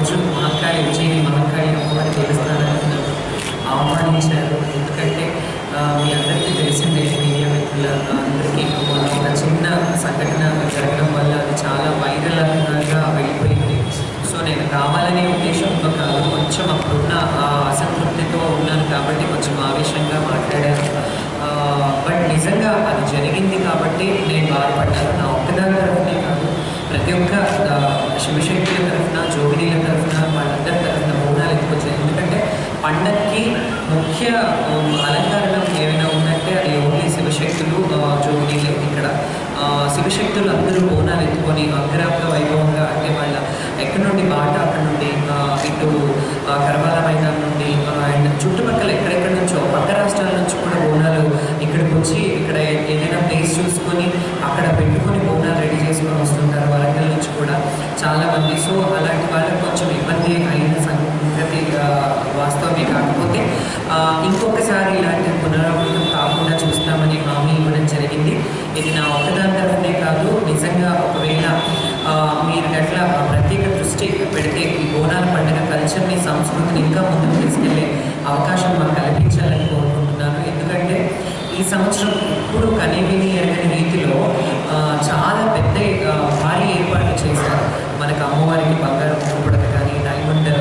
ఈరోజు మహంకాళి ఉజ్జయిని మహంకాళి అమ్మవారి దేవస్థానాన్ని ఆహ్వానించారు. ఎందుకంటే మీ అందరికీ తెలిసిందే, మీడియా మిత్రుల అందరికీ ఒక చిన్న సంఘటన జరగడం వల్ల అది చాలా వైరల్గా వెళ్ళిపోయింది. సో నేను రావాలనే ఉద్దేశంతో కాదు, కొంచెం అప్పుడున్న అసంతృప్తితో ఉన్నాను కాబట్టి కొంచెం ఆవేశంగా మాట్లాడాను. బట్ నిజంగా అది జరిగింది కాబట్టి నేను బాధపడ్డాను. నా ఒక్కదాని తరఫునే కాదు, ప్రతి ఒక్క శివశక్తుల తరఫున, జోగినీల తరఫున, వాళ్ళందరి తరఫున బోనాలు ఎత్తుకొచ్చాయి. ఎందుకంటే పండక్కి ముఖ్య అలంకరణం ఏమైనా ఉందంటే అది ఓన్లీ శివశక్తులు, జోగినీలు. ఇక్కడ శివశక్తులు అందరూ బోనాలు ఎత్తుకొని అంగరంగ వైభవంగా, అంటే వాళ్ళ ఎక్కడి నుండి బాట అక్కడ నుండి ఇటు కర్మాల మైదానం నుండి అండ్ చుట్టుపక్కల ఎక్కడెక్కడి నుంచో పక్క రాష్ట్రాల నుంచి కూడా బోనాలు ఇక్కడికి వచ్చి ఇక్కడ ఏదైనా ప్లేస్ చూసుకొని అక్కడ పెట్టుకొని బోనాలు రెడీ చేసుకొని వస్తుంటారు. వరంగల్ నుంచి కూడా చాలామంది. సో అలాంటి వాళ్ళకి కొంచెం ఇబ్బంది అయిన సంగతి వాస్తవమే. కాకపోతే ఇంకొకసారి ఇలాంటి పునరావృతం కాకుండా చూస్తామని హామీ ఇవ్వడం జరిగింది. ఇది నా ఒక్కదాని తరఫునే కాదు, నిజంగా ఒకవేళ మీరు గట్లా ప్రత్యేక దృష్టి పెడితే ఈ బోనాల పండుగ కల్చర్ని, సంస్కృతిని ఇంకా ముందుకు తీసుకెళ్లే అవకాశం మాకు కల్పించాలని కోరుకుంటున్నాను. ఎందుకంటే ఈ సంవత్సరం ఇప్పుడు కనేవిని ఎరగని రీతిలో చాలా పెద్ద భారీ ఏర్పాట్లు చేశారు. మనకు అమ్మవారికి బంగారం మూపుడక కానీ, డైమండ్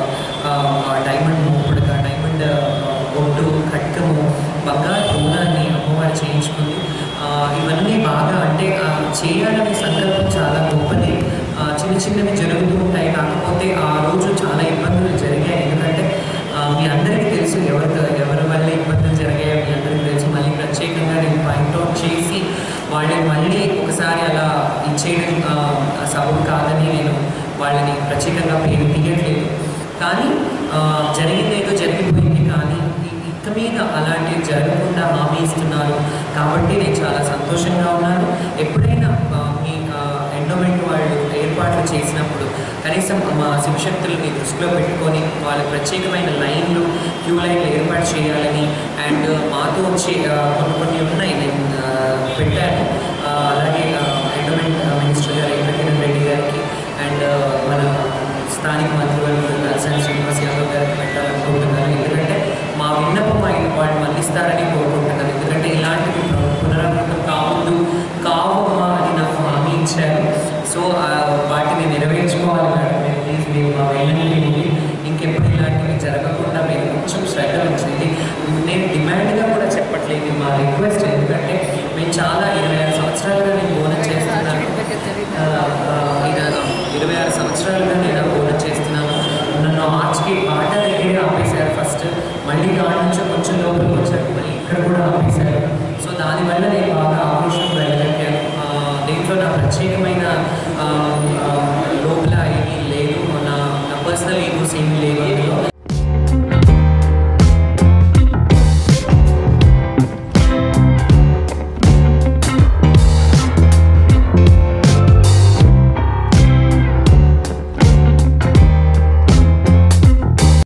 మూపుడక, డైమండ్ ఒడ్డు, ఖడ్గము, బంగారు బోనాన్ని అమ్మవారు చేయించుకుంది. ఇవన్నీ బాగా, అంటే చేయాలనే సంకల్పం చాలా గొప్పది. చిన్న చిన్నవి జరుగుతూ ఉంటాయి. కాకపోతే ఆ రోజు చాలా ఇబ్బందులు జరిగాయి. ఎందుకంటే మీ అందరికీ తెలుసు ఎవరి వల్ల ఇబ్బందులు జరిగాయో మీ అందరికీ తెలుసు. మళ్ళీ ప్రత్యేకంగా నేను పాయింట్అవుట్ చేసి వాళ్ళని మళ్ళీ ఒకసారి అలా ఇచ్చేయడం సబబు కాదని నేను వాళ్ళని ప్రత్యేకంగా పేరు తీయట్లేదు. కానీ జరిగిందేదో జరిగిపోయింది. కానీ ఇక మీద అలాంటివి జరగకుండా హామీ ఇస్తున్నారు కాబట్టి నేను చాలా సంతోషంగా ఉన్నాను. ఎప్పుడైనా మీ ఎండోమెంట్ వాళ్ళు ఏర్పాట్లు చేసినప్పుడు కనీసం మా శివశక్తులని దృష్టిలో పెట్టుకొని వాళ్ళ ప్రత్యేకమైన లైన్లు, క్యూ లైన్లు ఏర్పాటు చేయాలని, అండ్ మాతో వచ్చి కొన్ని ఉన్నాయి నేను పెట్టాను. అలాగే ఎండోమెంట్ మినిస్టర్ గారు వెంకటకిరణ్ రెడ్డి గారికి అండ్ మన స్థానిక మంత్రివర్యులు తలసాని శ్రీనివాస్ యాదవ్ గారికి పెట్టాలనుకుంటున్నాను. ఎందుకంటే మా విన్నపం వాళ్ళు మళ్ళిస్తారని కోరుకుంటున్నాను. ఎందుకంటే ఇలాంటివి పునరావృతం కావమ్మా అని నాకు హామీ ఇచ్చారు. సో వాటిని నెరవేర్చుకోవాలి మేడం. ప్లీజ్ మీరు మా వెళ్ళండి నుండి ఇంకెప్పుడు ఇలాంటివి జరగకుండా మీరు కొంచెం శ్రద్ధ ఉంచండి. నేను డిమాండ్గా కూడా చెప్పట్లేదు, మా రిక్వెస్ట్. ఎందుకంటే మేము చాలా 26 సంవత్సరాలుగా నేను బోనం చేస్తున్నాను. 26 సంవత్సరాలుగా నేను బోనం చేస్తున్నాను. నన్ను ఆర్చ్కి బాట దగ్గర ఆపేశారు ఫస్ట్, మళ్ళీ దాని నుంచి కొంచెం లోపలికి వచ్చారు, మళ్ళీ ఇక్కడ కూడా ఆపేశారు. సో దానివల్ల నేను బాగా ఆవేశం వెళ్ళగలిగాను. దీంట్లో నా ప్రత్యేకమైన లోపల ఏమీ లేదు, నా పర్సనల్ ఈగోస్ ఏమీ లేవు.